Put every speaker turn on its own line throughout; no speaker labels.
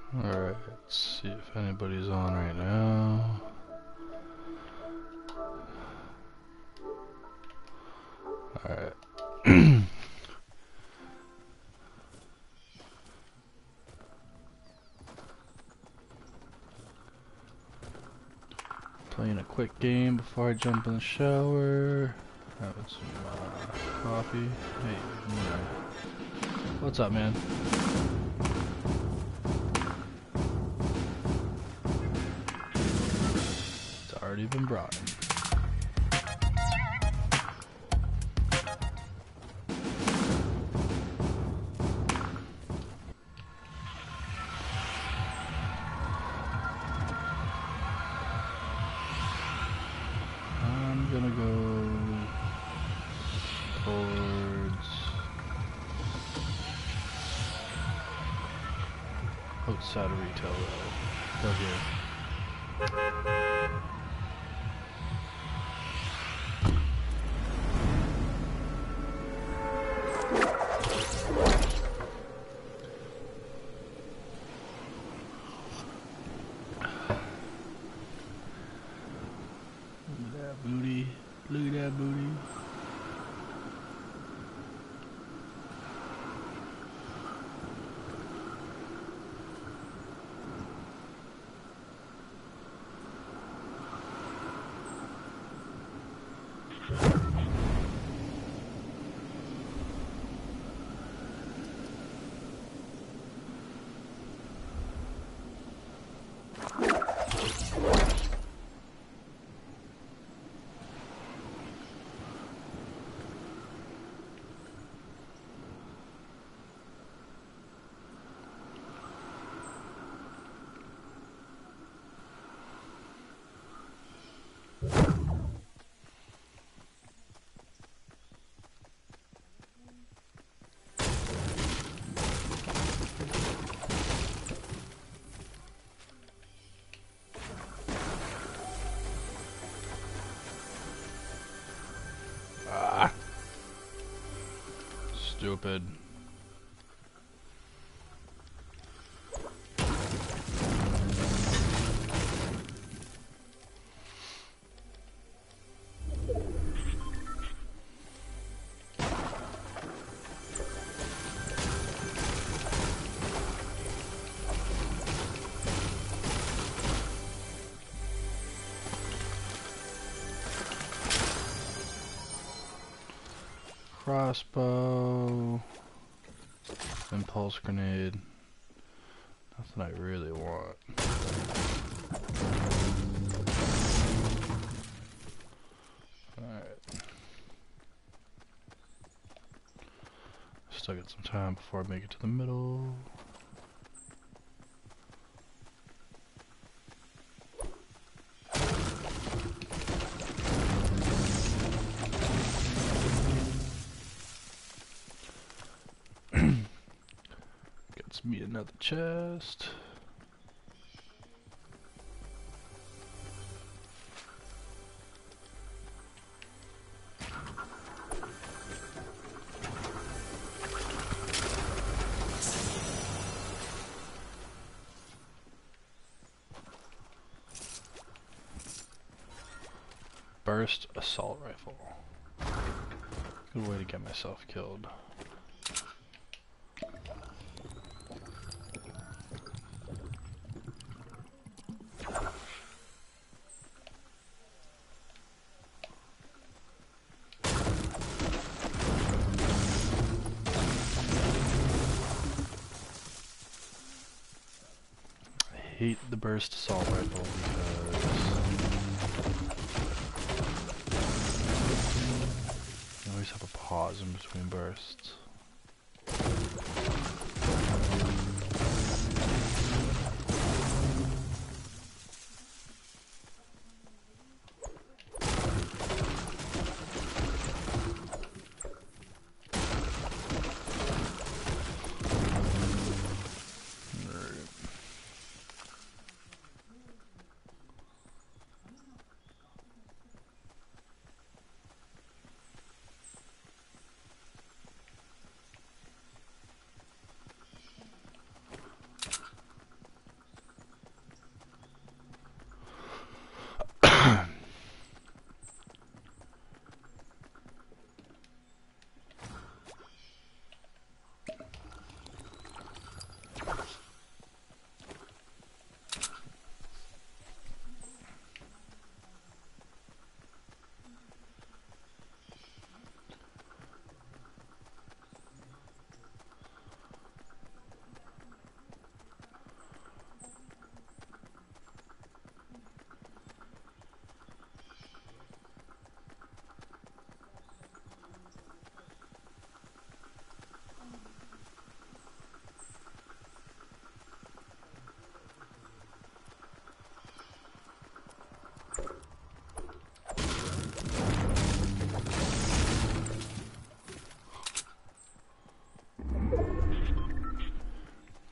Alright, let's see if anybody's on right now. Alright. Playing a quick game before I jump in the shower. Having some coffee. Hey, what's up, man? It's already been brought. I'm gonna go towards outside of retail though. Go here. Booty. Look at that booty. Stupid. Crossbow, impulse grenade, nothing I really want. Alright. Still got some time before I make it to the middle. Gets me another chest. Burst assault rifle. Good way to get myself killed. I hate the burst assault rifle because you always have a pause in between bursts.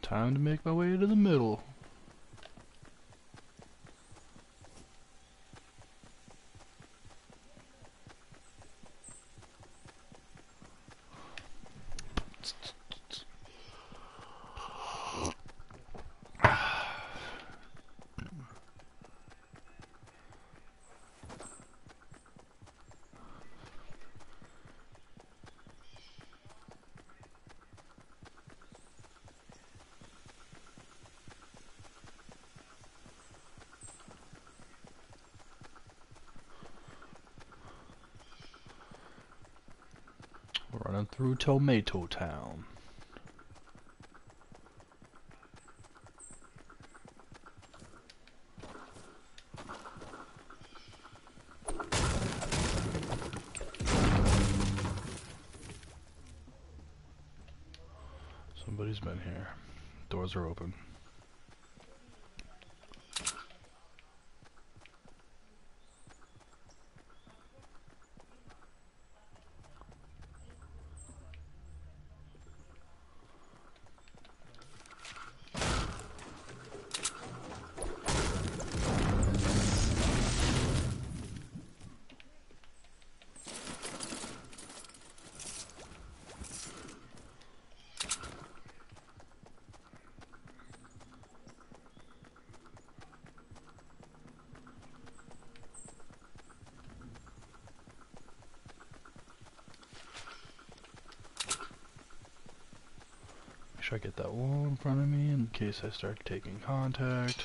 Time to make my way to the middle. Running through Tomato Town. Somebody's been here. Doors are open. Make sure I get that wall in front of me in case I start taking contact.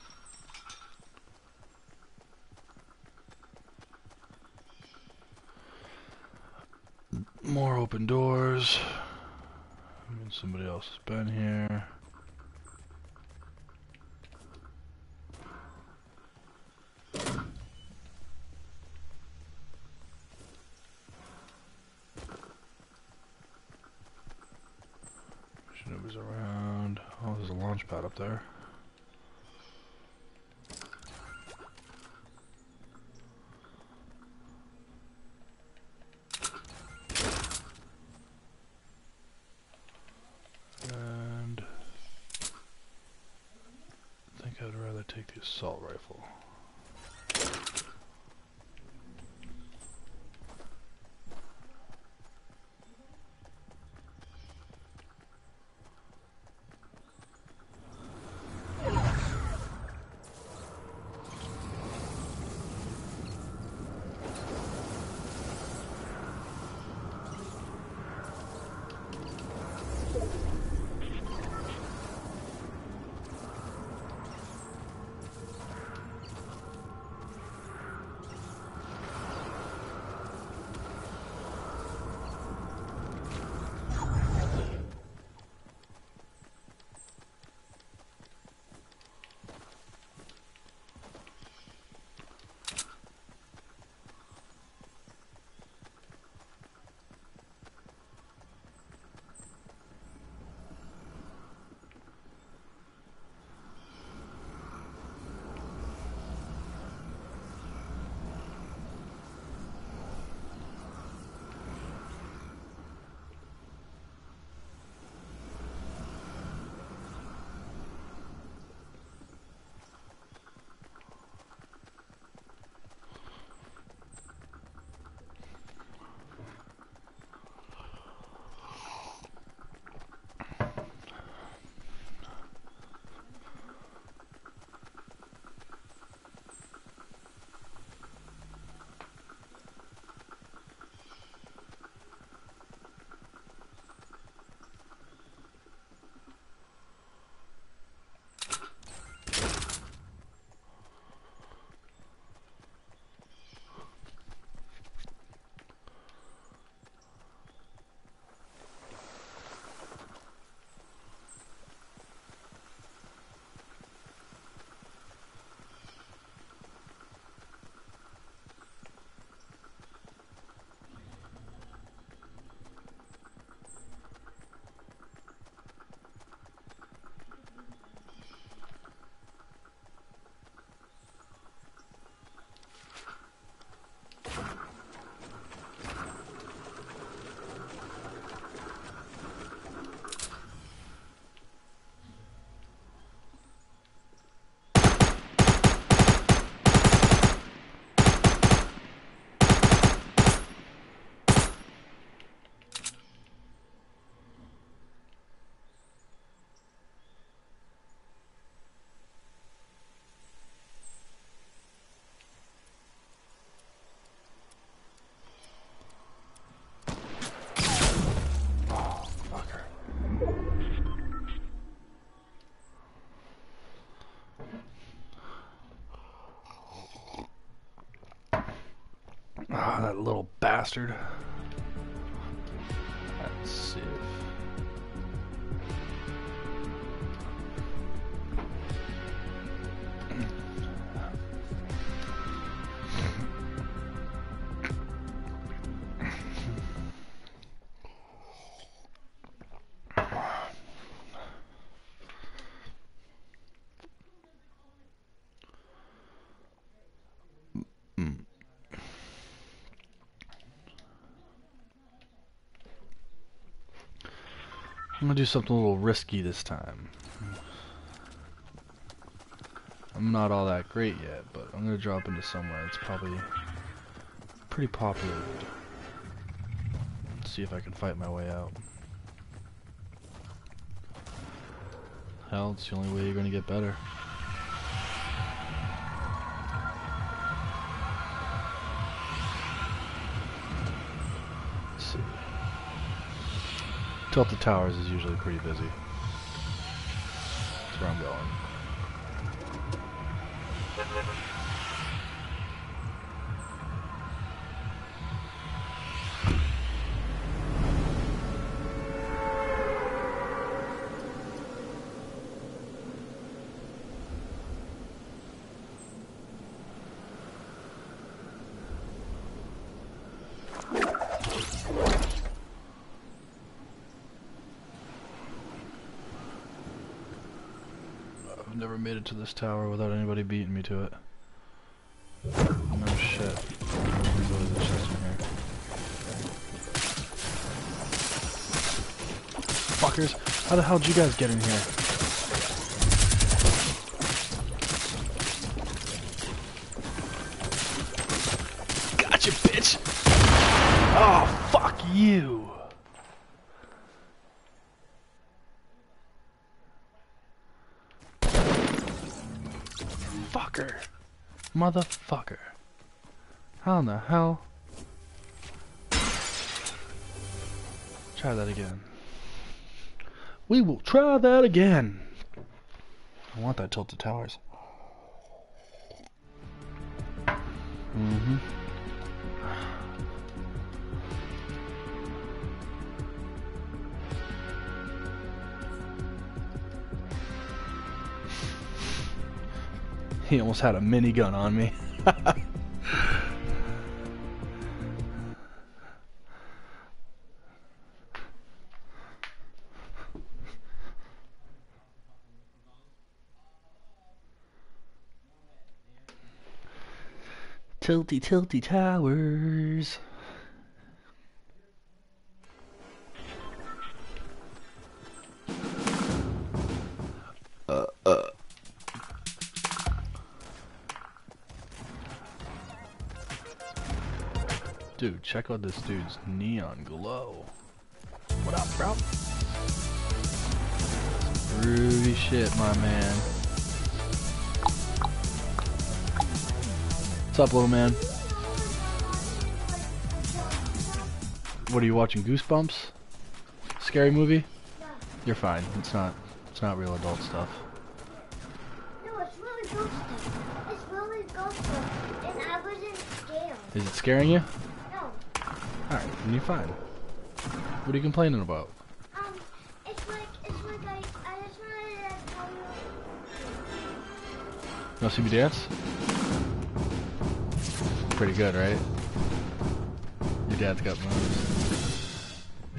More open doors. I mean, somebody else has been here. Nobody's around. Oh, there's a launch pad up there. And I think I'd rather take the assault rifle. that little bastard. Let's see. I'm gonna do something a little risky this time. I'm not all that great yet, but I'm gonna drop into somewhere that's probably pretty popular. Let's see if I can fight my way out. Hell, it's the only way you're gonna get better. Let's see. Tilted Towers is usually pretty busy. That's where I'm going. I've never made it to this tower without anybody beating me to it. No shit. There's always a chest in here. Fuckers! How the hell did you guys get in here? Gotcha, bitch! Oh, fuck you! Fucker. Motherfucker. How in the hell? Try that again. We will try that again. I want that Tilted Towers. Mm-hmm. He almost had a minigun on me. Tilty towers. Dude, check out this dude's neon glow. What up, bro? Groovy shit, my man. What's up, little man? What are you watching? Goosebumps? Scary movie?
Yeah.
You're fine. It's not real adult stuff.
No, it's really ghost stuff. It's really ghost stuff, and I wasn't scared.
Is it scaring you?
No.
Alright, then you're fine. What are you complaining about?
It's like I just wanted to tell you.
You wanna see me dance? Pretty good, right? Your dad's got moves.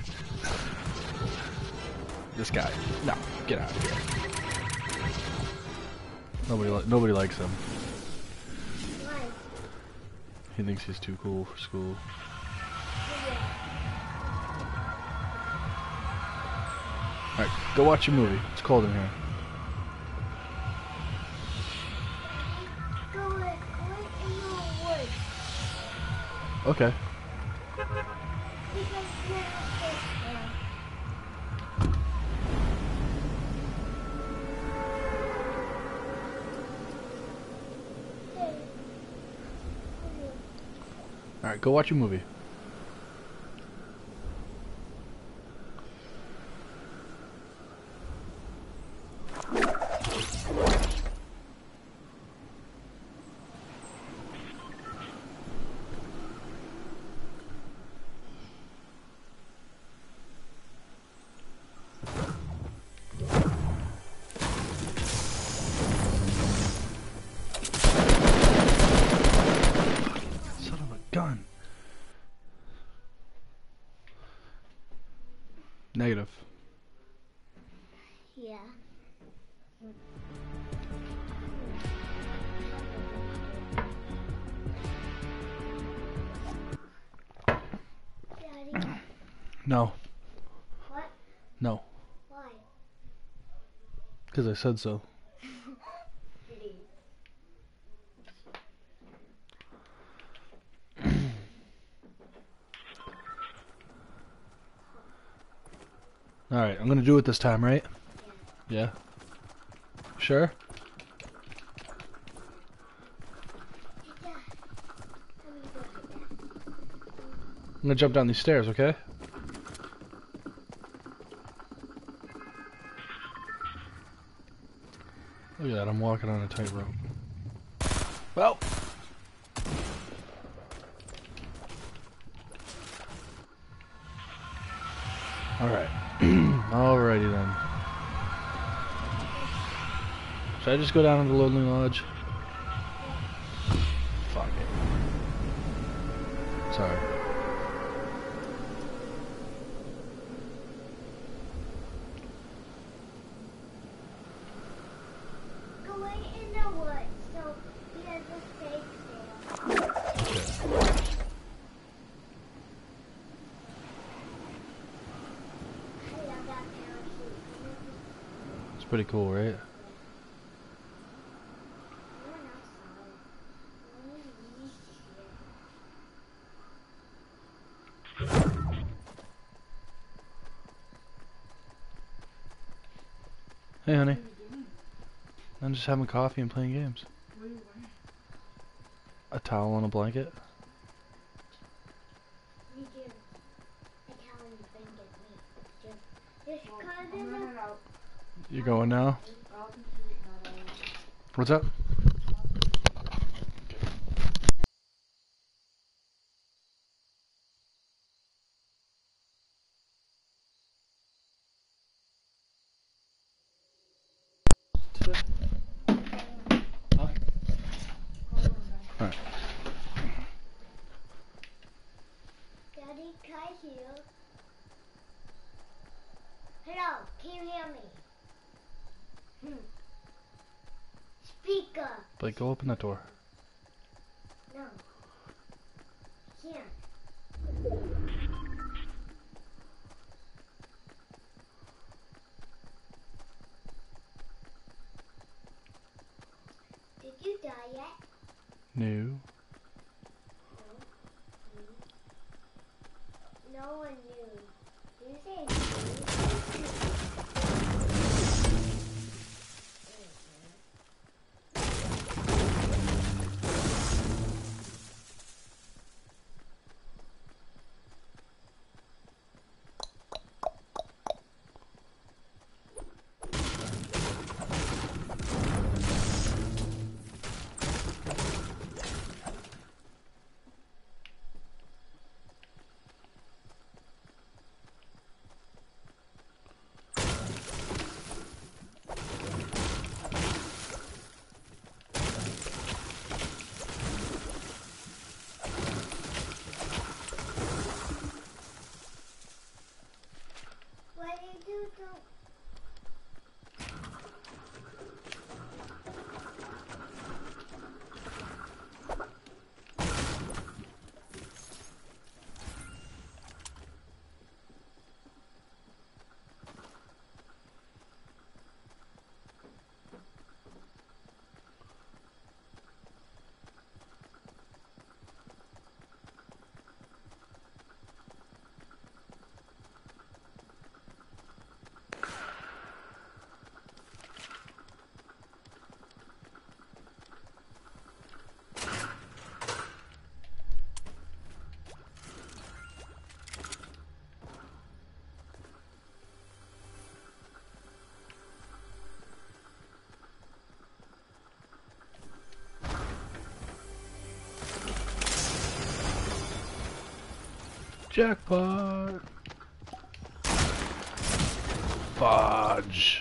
This guy. No, get out of here. Nobody likes him.
Why?
He thinks he's too cool for school. Alright, go watch your movie. It's cold in here.
Go like right in the woods.
Okay.
Because you're not safe there. Hey.
Alright, go watch your movie. creative.
Yeah. Daddy.
No.
What?
No.
Why?
Because I said so. Alright, I'm gonna do it this time, right? Yeah. Sure? I'm gonna jump down these stairs, okay? Look at that, I'm walking on a tightrope. Well! Alright. Alrighty then. Should I just go down to the Lonely Lodge? Fuck it. Sorry.
Go away in the woods so he has a safe there.
Okay.
I love that parachute.
It's pretty cool, right?
No one else saw it. Only me see it.
Hey, honey. I'm just having coffee and playing games.
What are you wearing?
A towel on a blanket.
Me too. Italian blanket, me too. Just
Well,
cause
I'm running out.
You going now?
I'll contribute not all.
What's up? Alright.
Daddy, can I hear you? Hello, can you hear me? Speaker.
Blake, go open that door.
No. Can't. Did you die yet?
No.
No one knew. Did you say what did you do?
Jackpot! Fudge!